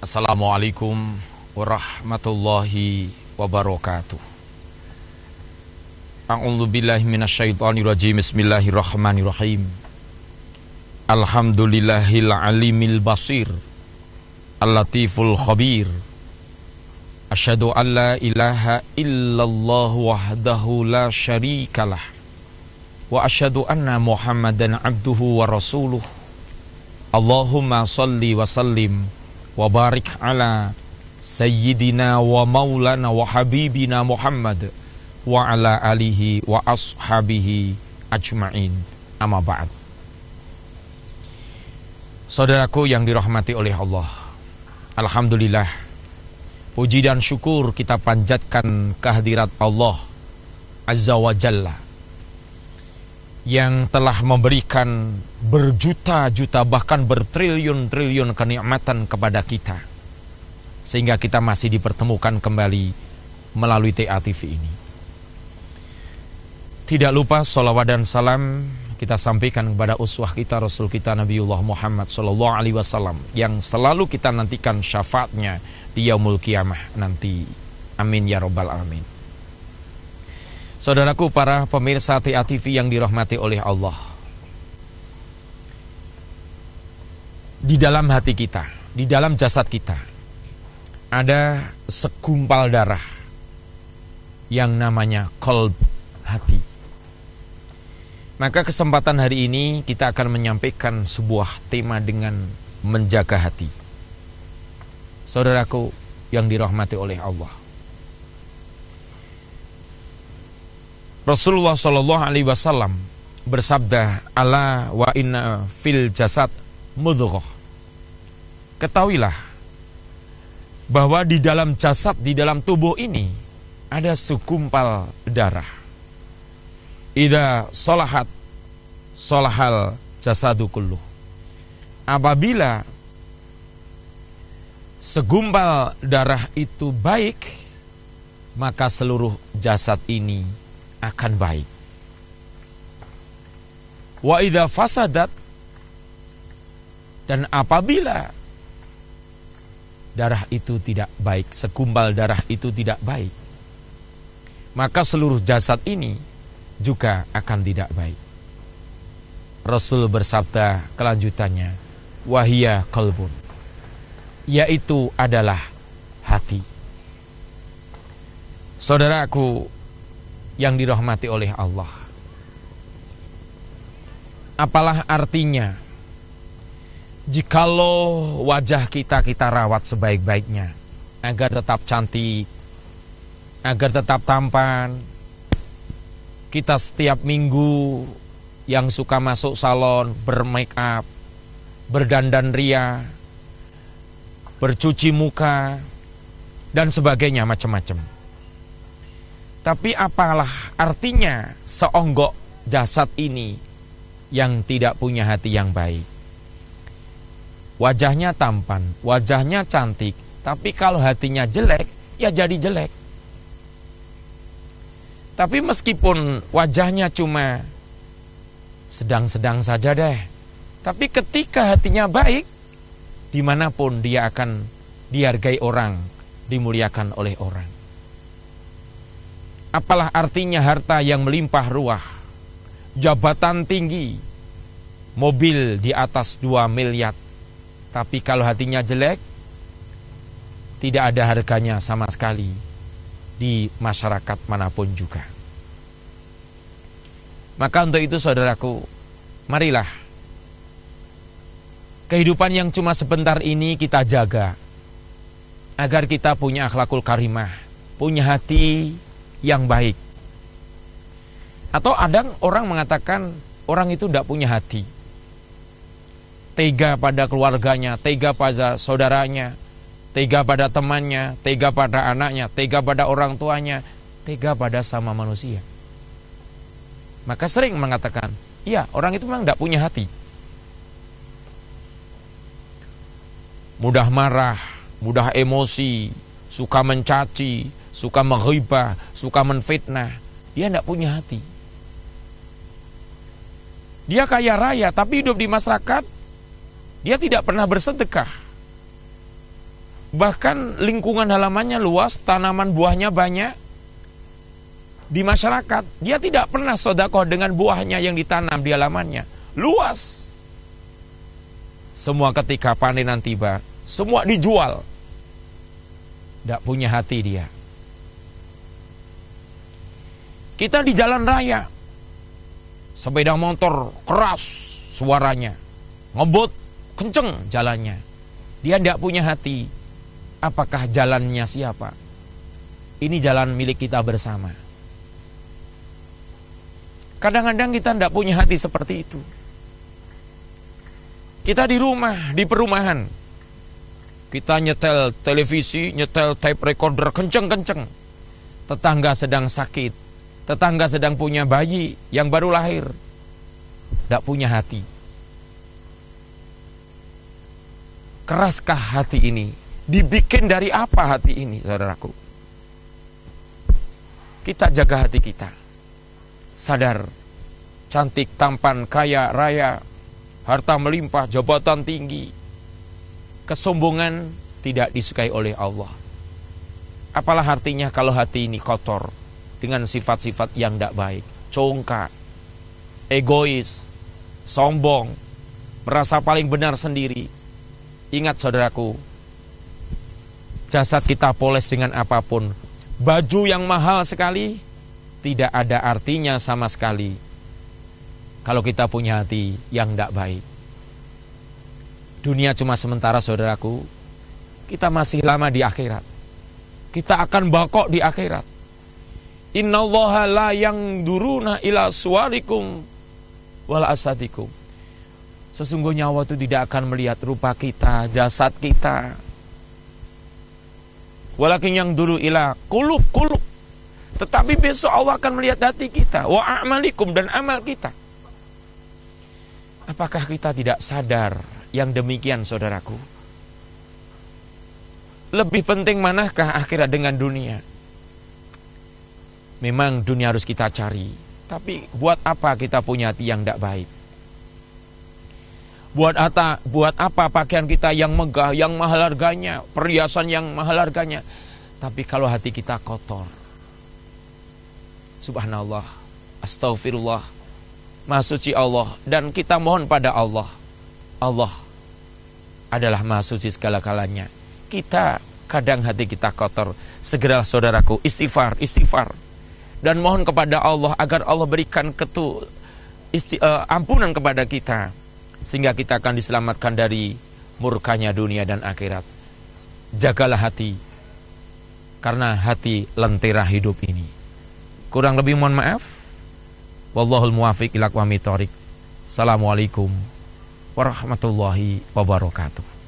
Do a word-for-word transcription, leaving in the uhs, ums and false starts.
Assalamualaikum warahmatullahi wabarakatuh. A'udzu billahi minasyaitonir rajim. Bismillahirrahmanirrahim. Alhamdulillahil alimil basir, al-latiful khabir. Asyhadu an la ilaha illallah wahdahu la syarikalah. Wa asyhadu anna Muhammadan abduhu wa rasuluh. Allahumma salli wa sallim wa barik ala sayyidina wa maulana wa habibina Muhammad wa ala alihi wa ashabihi ajma'in. Amma ba'd. Saudaraku yang dirahmati oleh Allah, alhamdulillah, puji dan syukur kita panjatkan kehadirat Allah Azza wa Jalla yang telah memberikan berjuta-juta bahkan bertriliun-triliun kenikmatan kepada kita, sehingga kita masih dipertemukan kembali melalui T A T V ini. Tidak lupa salawat dan salam kita sampaikan kepada uswah kita, Rasul kita Nabiullah Muhammad Sallallahu Alaihi Wasallam, yang selalu kita nantikan syafaatnya di yaumul qiyamah nanti. Amin ya rabbal alamin. Saudaraku, para pemirsa T A T V yang dirahmati oleh Allah, di dalam hati kita, di dalam jasad kita, ada segumpal darah yang namanya qalb, hati. Maka kesempatan hari ini kita akan menyampaikan sebuah tema dengan menjaga hati. Saudaraku yang dirahmati oleh Allah, Rasulullah Shallallahu Alaihi Wasallam bersabda, ala wa inna fil jasad mudghah. Ketahuilah bahwa di dalam jasad, di dalam tubuh ini ada segumpal darah. Idza salahat salahal jasadu kulluh. Apabila segumpal darah itu baik, maka seluruh jasad ini akan baik. Wa idza fasadat, dan apabila darah itu tidak baik, segumpal darah itu tidak baik, maka seluruh jasad ini juga akan tidak baik. Rasul bersabda kelanjutannya, wahia qalbun, yaitu adalah hati. Saudaraku yang dirahmati oleh Allah, apalah artinya jikalau wajah kita kita rawat sebaik-baiknya agar tetap cantik, agar tetap tampan. Kita setiap minggu yang suka masuk salon, bermake up, berdandan ria, bercuci muka, dan sebagainya macam-macam. Tapi apalah artinya seonggok jasad ini yang tidak punya hati yang baik? Wajahnya tampan, wajahnya cantik, tapi kalau hatinya jelek, ya jadi jelek. Tapi meskipun wajahnya cuma sedang-sedang saja deh, tapi ketika hatinya baik, dimanapun dia akan dihargai orang, dimuliakan oleh orang. Apalah artinya harta yang melimpah ruah, jabatan tinggi, mobil di atas dua miliar, tapi kalau hatinya jelek, tidak ada harganya sama sekali di masyarakat manapun juga. Maka untuk itu saudaraku, marilah kehidupan yang cuma sebentar ini kita jaga, agar kita punya akhlakul karimah, punya hati yang baik. Atau ada orang mengatakan orang itu tidak punya hati, tega pada keluarganya, tega pada saudaranya, tega pada temannya, tega pada anaknya, tega pada orang tuanya, tega pada sama manusia. Maka sering mengatakan, iya, orang itu memang tidak punya hati. Mudah marah, mudah emosi, suka mencaci, suka menghibah, suka menfitnah. Dia tidak punya hati. Dia kaya raya, tapi hidup di masyarakat, dia tidak pernah bersedekah. Bahkan lingkungan halamannya luas, tanaman buahnya banyak. Di masyarakat, dia tidak pernah sedekah dengan buahnya yang ditanam di halamannya. Luas. Semua ketika panenan tiba, semua dijual. Tidak punya hati dia. Kita di jalan raya, sepeda motor keras suaranya, ngebut kenceng jalannya. Dia tidak punya hati. Apakah jalannya siapa? Ini jalan milik kita bersama. Kadang-kadang kita tidak punya hati seperti itu. Kita di rumah, di perumahan, kita nyetel televisi, nyetel tape recorder kenceng-kenceng. Tetangga sedang sakit, tetangga sedang punya bayi yang baru lahir, tidak punya hati. Keraskah hati ini? Dibikin dari apa hati ini, saudaraku? Kita jaga hati kita. Sadar, cantik, tampan, kaya, raya, harta melimpah, jabatan tinggi, kesombongan tidak disukai oleh Allah. Apalah artinya kalau hati ini kotor dengan sifat-sifat yang tidak baik, congkak, egois, sombong, merasa paling benar sendiri. Ingat saudaraku, jasad kita poles dengan apapun, baju yang mahal sekali tidak ada artinya sama sekali kalau kita punya hati yang tidak baik. Dunia cuma sementara saudaraku. Kita masih lama di akhirat. Kita akan bakok di akhirat. Innallaha la yangduruna ila suwarikum wal asadikum. Sesungguhnya Allah itu tidak akan melihat rupa kita, jasad kita. Walakin yang dulu ila kulub kulub. Tetapi besok Allah akan melihat hati kita, wa a'malikum, dan amal kita. Apakah kita tidak sadar yang demikian, saudaraku? Lebih penting manakah akhirat dengan dunia? Memang dunia harus kita cari, tapi buat apa kita punya hati yang tidak baik? Buat apa, buat apa pakaian kita yang megah, yang mahal harganya, perhiasan yang mahal harganya, tapi kalau hati kita kotor? Subhanallah, astaghfirullah, Maha suci Allah, dan kita mohon pada Allah. Allah adalah Maha suci segala-galanya. Kita kadang hati kita kotor. Segera saudaraku istighfar, istighfar, dan mohon kepada Allah agar Allah berikan ketu isti, uh, ampunan kepada kita, sehingga kita akan diselamatkan dari murkanya dunia dan akhirat. Jagalah hati, karena hati lentera hidup ini. Kurang lebih mohon maaf. Wallahul muwafiq ila aqwamit thoriq. Assalamualaikum warahmatullahi wabarakatuh.